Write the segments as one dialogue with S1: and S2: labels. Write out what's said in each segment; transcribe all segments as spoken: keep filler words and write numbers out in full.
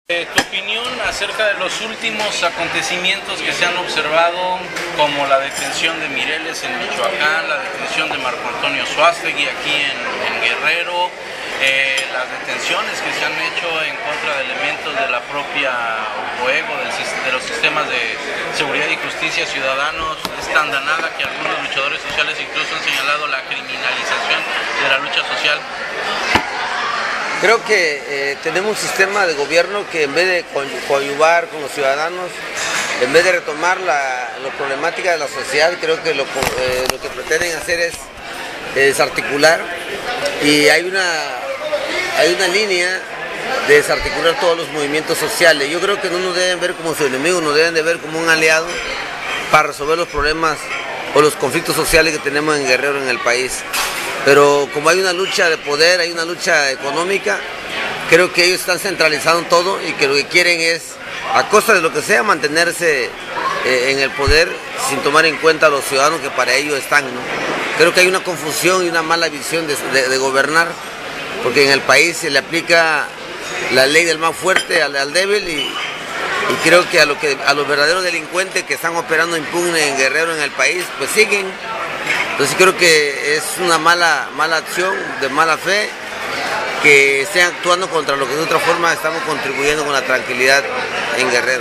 S1: Eh, tu opinión acerca de los últimos acontecimientos que se han observado, como la detención de Mireles en Michoacán, la detención de Marco Antonio Suástegui aquí en, en Guerrero, eh, las detenciones que se han hecho en contra de elementos de la propia juego del, de los sistemas de seguridad y justicia ciudadanos, esta andanada que algunos luchadores sociales incluso han señalado la criminalización de la lucha social?
S2: Creo que eh, tenemos un sistema de gobierno que en vez de coadyuvar con los ciudadanos, en vez de retomar la, la problemática de la sociedad, creo que lo, eh, lo que pretenden hacer es eh, desarticular, y hay una, hay una línea de desarticular todos los movimientos sociales. Yo creo que no nos deben ver como su enemigo, nos deben de ver como un aliado para resolver los problemas o los conflictos sociales que tenemos en Guerrero, en el país. Pero como hay una lucha de poder, hay una lucha económica, creo que ellos están centralizando todo y que lo que quieren es, a costa de lo que sea, mantenerse eh, en el poder sin tomar en cuenta a los ciudadanos que para ellos están, ¿no? Creo que hay una confusión y una mala visión de, de, de gobernar, porque en el país se le aplica la ley del más fuerte al, al débil, y, y creo que a, lo que a los verdaderos delincuentes que están operando impune en Guerrero, en el país, pues siguen. Entonces creo que es una mala, mala acción, de mala fe, que estén actuando contra lo que de otra forma estamos contribuyendo con la tranquilidad en Guerrero.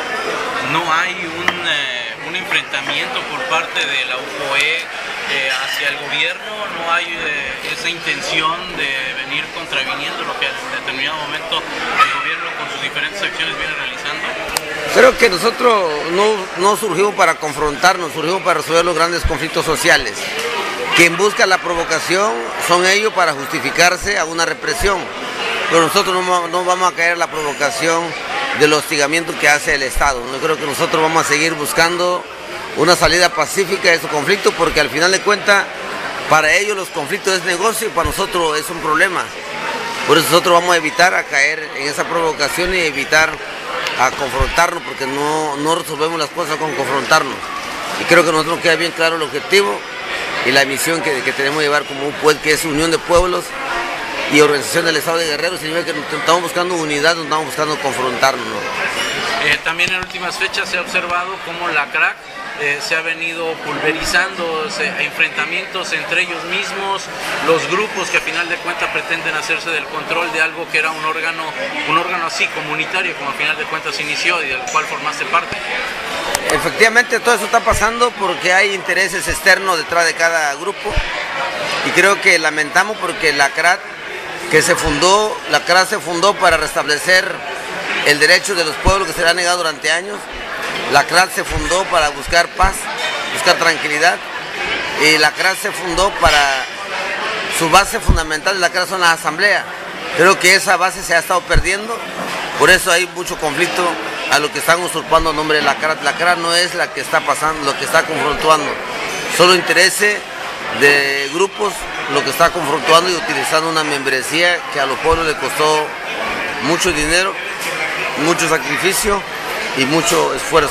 S1: ¿No hay un, eh, un enfrentamiento por parte de la U P O E eh, hacia el gobierno? ¿No hay eh, esa intención de venir contraviniendo lo que en determinado momento el gobierno con sus diferentes acciones viene realizando?
S2: Creo que nosotros no, no surgimos para confrontarnos, surgimos para resolver los grandes conflictos sociales. Quien busca la provocación son ellos para justificarse a una represión, pero nosotros no, no vamos a caer en la provocación del hostigamiento que hace el Estado. Yo creo que nosotros vamos a seguir buscando una salida pacífica de esos conflictos, porque al final de cuentas, para ellos los conflictos es negocio y para nosotros es un problema. Por eso nosotros vamos a evitar a caer en esa provocación y evitar a confrontarnos, porque no, no resolvemos las cosas con confrontarnos. Y creo que a nosotros nos queda bien claro el objetivo y la misión que, que tenemos que llevar como un pueblo, que es unión de pueblos y organización del Estado de Guerrero. Significa que estamos buscando unidad, no estamos buscando confrontarnos, ¿no?
S1: Eh, también en últimas fechas se ha observado cómo la crack eh, se ha venido pulverizando, se, enfrentamientos entre ellos mismos, los grupos que a final de cuentas pretenden hacerse del control de algo que era un órgano, un órgano así comunitario, como a final de cuentas inició y del cual formaste parte.
S2: Efectivamente, todo eso está pasando porque hay intereses externos detrás de cada grupo, y creo que lamentamos porque la C R A T que se fundó, la C R A T se fundó para restablecer el derecho de los pueblos que se le ha negado durante años. La C R A T se fundó para buscar paz, buscar tranquilidad, y la C R A T se fundó para, su base fundamental de la C R A T son las asambleas. Creo que esa base se ha estado perdiendo, por eso hay mucho conflicto a lo que están usurpando el nombre de la C R A T. La C R A T no es la que está pasando, lo que está confrontando, solo intereses de grupos lo que está confrontando y utilizando una membresía que a los pueblos le costó mucho dinero, mucho sacrificio y mucho esfuerzo.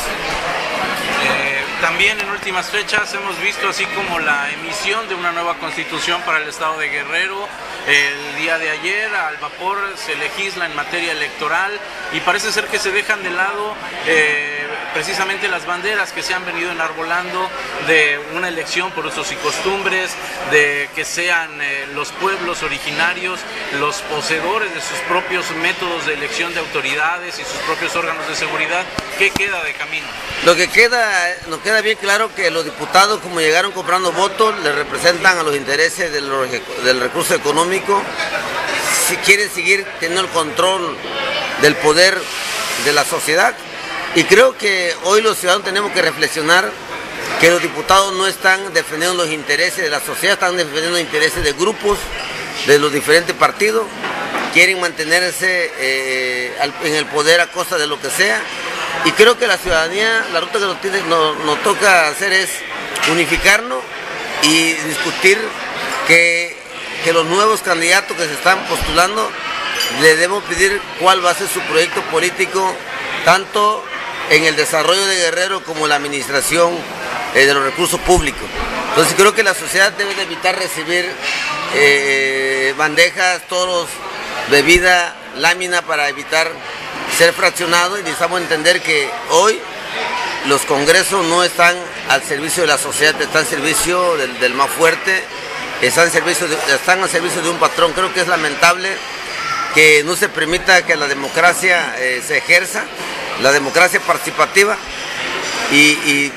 S1: Eh, también en últimas fechas hemos visto así como la emisión de una nueva constitución para el estado de Guerrero. El día de ayer al vapor se legisla en materia electoral y parece ser que se dejan de lado eh, precisamente las banderas que se han venido enarbolando de una elección por usos y costumbres, de que sean eh, los pueblos originarios los poseedores de sus propios métodos de elección de autoridades y sus propios órganos de seguridad. ¿Qué queda de camino?
S2: Lo que queda, nos queda bien claro que los diputados, como llegaron comprando votos, le representan a los intereses del, del recurso económico. Si quieren seguir teniendo el control del poder de la sociedad, y creo que hoy los ciudadanos tenemos que reflexionar que los diputados no están defendiendo los intereses de la sociedad, están defendiendo los intereses de grupos de los diferentes partidos, quieren mantenerse eh, en el poder a costa de lo que sea, y creo que la ciudadanía, la ruta que nos, tiene, nos, nos toca hacer es unificarnos y discutir que que los nuevos candidatos que se están postulando le debemos pedir cuál va a ser su proyecto político, tanto en el desarrollo de Guerrero como en la administración eh, de los recursos públicos. Entonces creo que la sociedad debe de evitar recibir eh, bandejas, toros, bebida, lámina, para evitar ser fraccionado y necesitamos entender que hoy los congresos no están al servicio de la sociedad, están al servicio del, del más fuerte, están al, servicio de, están al servicio de un patrón. Creo que es lamentable que no se permita que la democracia eh, se ejerza, la democracia participativa, y, y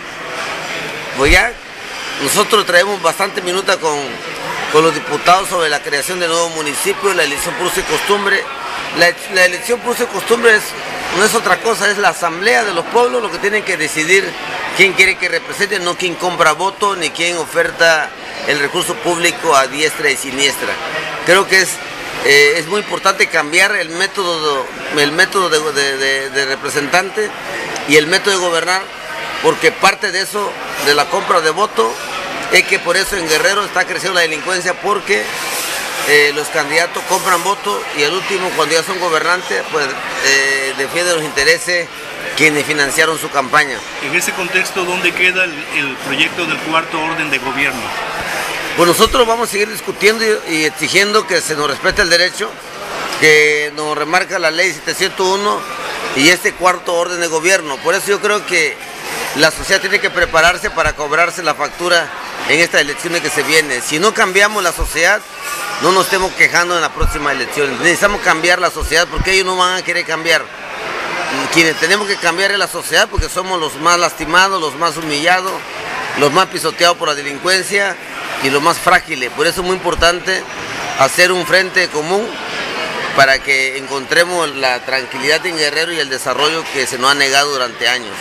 S2: pues ya nosotros traemos bastante minuta con, con los diputados sobre la creación de nuevos municipios, la elección por uso y costumbre. La, la elección por uso y costumbre es, no es otra cosa, es la asamblea de los pueblos lo que tienen que decidir quién quiere que represente, no quién compra voto ni quién oferta el recurso público a diestra y siniestra. Creo que es, eh, es muy importante cambiar el método, el método de, de, de, de representante y el método de gobernar, porque parte de eso, de la compra de voto, es que por eso en Guerrero está creciendo la delincuencia, porque eh, los candidatos compran voto y al último, cuando ya son gobernantes, pues eh, defienden los intereses quienes financiaron su campaña.
S3: En ese contexto, ¿dónde queda el, el proyecto del cuarto orden de gobierno?
S2: Pues nosotros vamos a seguir discutiendo y, y exigiendo que se nos respete el derecho, que nos remarca la ley setecientos uno y este cuarto orden de gobierno. Por eso yo creo que la sociedad tiene que prepararse para cobrarse la factura en estas elecciones que se vienen. Si no cambiamos la sociedad, no nos estemos quejando en las próximas elecciones. Necesitamos cambiar la sociedad porque ellos no van a querer cambiar. Quienes tenemos que cambiar es la sociedad, porque somos los más lastimados, los más humillados, los más pisoteados por la delincuencia y los más frágiles. Por eso es muy importante hacer un frente común para que encontremos la tranquilidad en Guerrero y el desarrollo que se nos ha negado durante años.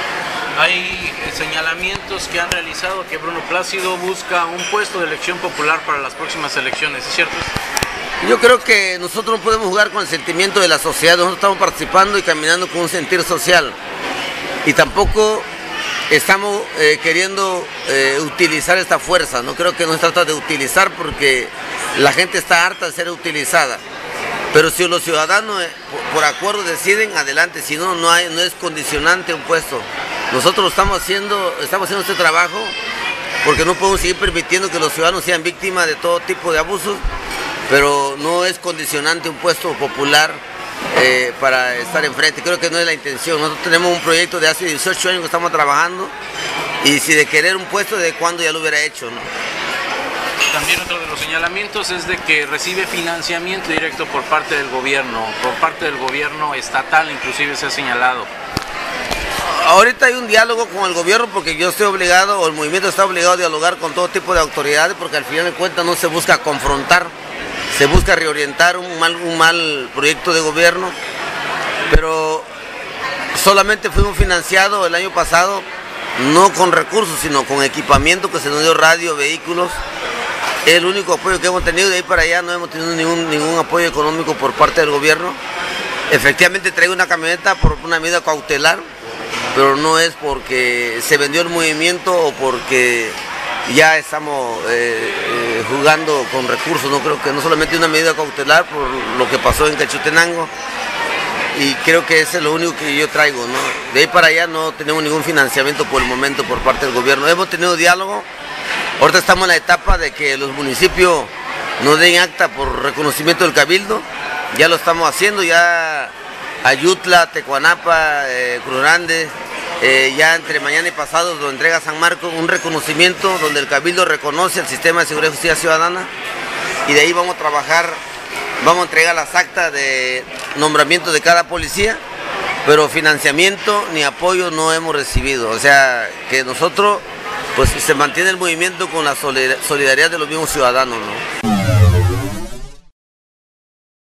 S1: Hay señalamientos que han realizado que Bruno Plácido busca un puesto de elección popular para las próximas elecciones, ¿es cierto?
S2: Yo creo que nosotros no podemos jugar con el sentimiento de la sociedad. Nosotros estamos participando y caminando con un sentir social, y tampoco estamos eh, queriendo eh, utilizar esta fuerza. No creo que no se trata de utilizar, porque la gente está harta de ser utilizada. Pero si los ciudadanos eh, por, por acuerdo deciden, adelante. Si no, no, hay, no es condicionante un puesto. Nosotros estamos haciendo, estamos haciendo este trabajo porque no podemos seguir permitiendo que los ciudadanos sean víctimas de todo tipo de abusos, pero no es condicionante un puesto popular eh, para estar enfrente. Creo que no es la intención. Nosotros tenemos un proyecto de hace dieciocho años que estamos trabajando, y si de querer un puesto, ¿de cuándo ya lo hubiera hecho, ¿no?
S1: También otro de los señalamientos es de que recibe financiamiento directo por parte del gobierno, por parte del gobierno estatal inclusive se ha señalado.
S2: Ahorita hay un diálogo con el gobierno, porque yo estoy obligado, o el movimiento está obligado a dialogar con todo tipo de autoridades, porque al final de cuentas no se busca confrontar, se busca reorientar un mal, un mal proyecto de gobierno, pero solamente fuimos financiados el año pasado, no con recursos, sino con equipamiento que se nos dio, radio, vehículos. Es el único apoyo que hemos tenido. De ahí para allá no hemos tenido ningún, ningún apoyo económico por parte del gobierno. Efectivamente traigo una camioneta por una medida cautelar, pero no es porque se vendió el movimiento o porque ya estamos eh, eh, jugando con recursos. No creo que no solamente una medida cautelar por lo que pasó en Quetzaltenango, y creo que ese es lo único que yo traigo, ¿no? De ahí para allá no tenemos ningún financiamiento por el momento por parte del gobierno. Hemos tenido diálogo. Ahorita estamos en la etapa de que los municipios nos den acta por reconocimiento del cabildo. Ya lo estamos haciendo, ya Ayutla, Tecuanapa, eh, Cruz Grande, eh, ya entre mañana y pasado lo entrega San Marcos un reconocimiento donde el cabildo reconoce el sistema de seguridad y justicia ciudadana, y de ahí vamos a trabajar, vamos a entregar las actas de nombramiento de cada policía, pero financiamiento ni apoyo no hemos recibido. O sea que nosotros, pues se mantiene el movimiento con la solidaridad de los mismos ciudadanos, ¿no?